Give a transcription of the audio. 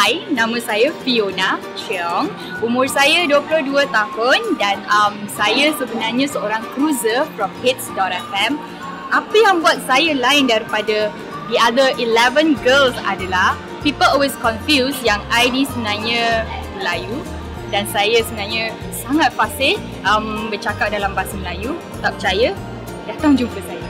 Hai, nama saya Fiona Cheong. Umur saya 22 tahun dan saya sebenarnya seorang cruiser from hits.fm. Apa yang buat saya lain daripada the other 11 girls adalah people always confuse yang I ni sebenarnya Melayu dan saya sebenarnya sangat fasih bercakap dalam bahasa Melayu. Tak percaya? Datang jumpa saya.